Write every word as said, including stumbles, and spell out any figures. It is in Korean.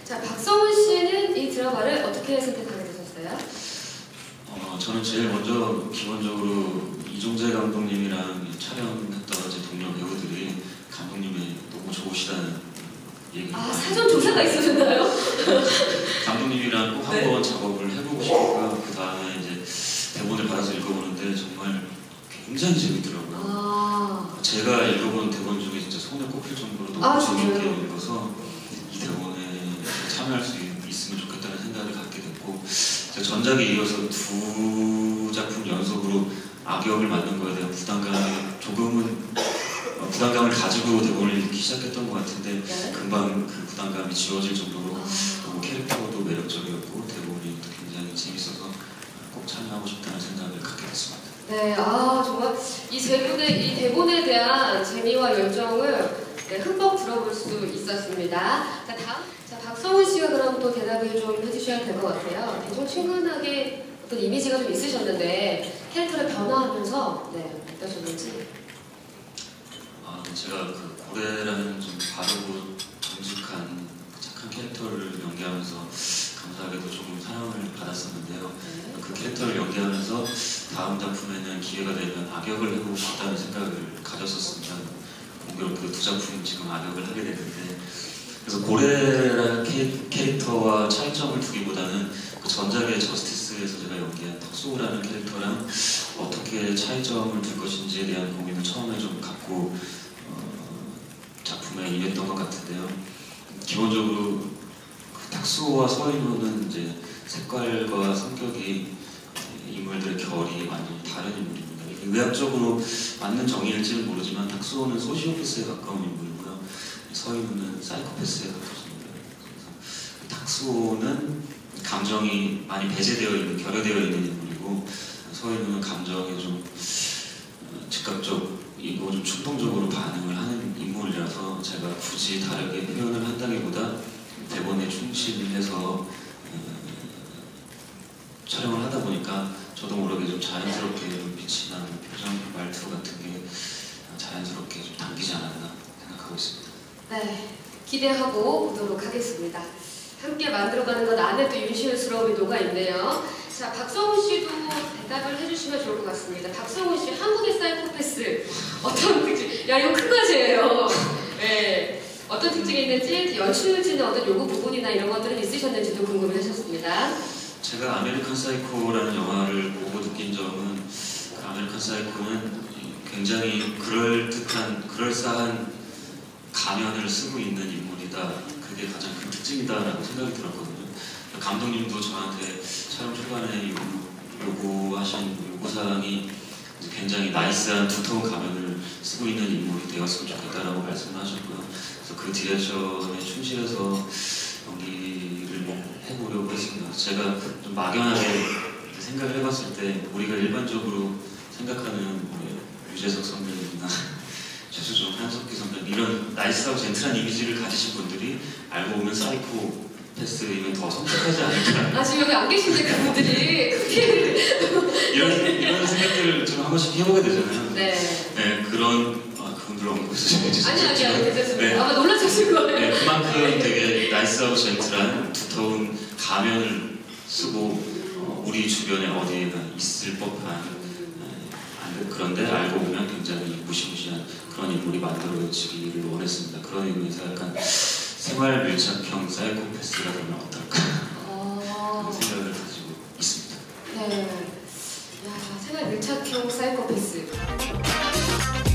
자, 박성훈 씨는 이 드라마를 어떻게 선택하게 되셨어요? 어, 저는 제일 먼저 기본적으로 이종재 감독님이랑 촬영했던 제 동료 배우들이 감독님이 너무 좋으시다는 얘기를 아, 사전 조사가 있으셨나요? 감독님이랑 꼭 한번 네. 작업을 해보고 싶었고요. 그 다음에 이제 대본을 받아서 읽어보는데 정말 굉장히 재밌더라고요. 아 제가 읽어본 대본 중에 진짜 손에 꼽힐 정도로 너무 아, 재밌게 진짜요? 읽어서 이 대본에 참여할 수 있으면 좋겠다는 생각을 갖게 됐고, 제가 전작에 이어서 두 작품 연속으로 악역을 맡는 거에 대한 부담감이 조금은 부담감을 가지고 대본을 읽기 시작했던 것 같은데 네? 금방 그 부담감이 지워질 정도로 아. 너무 캐릭터도 매력적이었고 대본이 굉장히 재밌어서 꼭 참여하고 싶다는 생각을 갖게 됐습니다. 네, 아 정말 이 대본의 이 대본에 대한 재미와 열정을 네, 흠뻑 들어볼 수 있었습니다. 자, 다음, 자 박성훈 씨가 그럼 또 대답을 좀 해주셔야 될 것 같아요. 대충 친근하게 어떤 이미지가 좀 있으셨는데 캐릭터를 변화하면서 네 어떠셨는지? 아, 제가 그 고래라는 좀 바르고 정직한 착한 캐릭터를 연기하면서 감사하게도 조금 사랑을 받았었는데요. 네. 그 캐릭터를 연기하면서 다음 작품에는 기회가 되면 악역을 해보고 싶다는 생각을 가졌었습니다. 공교롭게 그 두 작품 지금 악역을 하게 됐는데, 그래서 고래라는 캐, 캐릭터와 차이점을 두기보다는 그 전작의 저스티스에서 제가 연기한 턱수라는 캐릭터랑 어떻게 차이점을 둘 것인지에 대한 고민을 처음에 좀 갖고 어, 작품에 임했던 것 같은데요. 기본적으로 그 탁수호와 서인호는 이제 색깔과 성격이 인물들의 결이 완전히 다른 인물입니다. 의학적으로 맞는 정의일지는 모르지만 탁수호는 소시오패스에 가까운 인물이고요. 서인호는 사이코패스에 가깝습니다. 그래서 탁수호는 감정이 많이 배제되어 있는, 결여되어 있는 인물이고, 서인호는 감정에 좀 즉각적이고 좀 충동적으로 반응을 하는 인물이라서 제가 굳이 다르게 표현을 한다기보다 대본에 충실해서 촬영을 하다 보니까 저도 모르게 좀 자연스럽게 눈빛이나 표정, 말투 같은 게 자연스럽게 좀 당기지 않았나 생각하고 있습니다. 네, 기대하고 보도록 하겠습니다. 함께 만들어가는 것 안에 또 윤실스러움이 녹아있네요. 자, 박성훈 씨도 대답을 해주시면 좋을 것 같습니다. 박성훈 씨, 한국의 사이코패스 어떤 특징? 야, 이거 큰 과제예요. 네, 어떤 특징이 있는지, 연출진의 어떤 요구 부분이나 이런 것들은 있으셨는지도 궁금해하셨습니다. 제가 아메리칸 사이코라는 영화를 보고 느낀 점은, 그 아메리칸 사이코는 굉장히 그럴듯한, 그럴싸한 가면을 쓰고 있는 인물이다. 그게 가장 큰 특징이다라고 생각이 들었거든요. 감독님도 저한테 촬영 초반에 요구하신 요구사항이 굉장히 나이스한 두터운 가면을 쓰고 있는 인물이 되었으면 좋겠다라고 말씀을 하셨고요. 그래서 그 디렉션에 충실해서 연기를 해보려고 했습니다. 제가 좀 막연하게 생각을 해봤을 때 우리가 일반적으로 생각하는 유재석 선배님이나 최수종, 한석기 선배님 이런 나이스하고 젠틀한 이미지를 가지신 분들이 알고 보면 사이코 패스이면 더 성숙하지 않을까. 아, 지금 여기 안 계신데 그분들이 이런, 이런 생각들을 좀 한 번씩 해보게 되잖아요. 네. 네, 그런 아, 그분들 언급해주시면 아니 아니 아니 괜찮습니다. 네. 아마 놀라셨을 거예요. 네, 그만큼 되게 나이스하고 젠틀한 두터운 가면을 쓰고 어, 우리 주변에 어디에나 있을 법한 네, 그런데 알고 보면 굉장히 무시무시한 그런 인물이 만들어지기를 원했습니다. 그런 의미에서 약간 생활 밀착형 사이코패스가 되면 어떨까 어... 그런 생각을 가지고 있습니다. 네. 야, 생활 밀착형 사이코패스.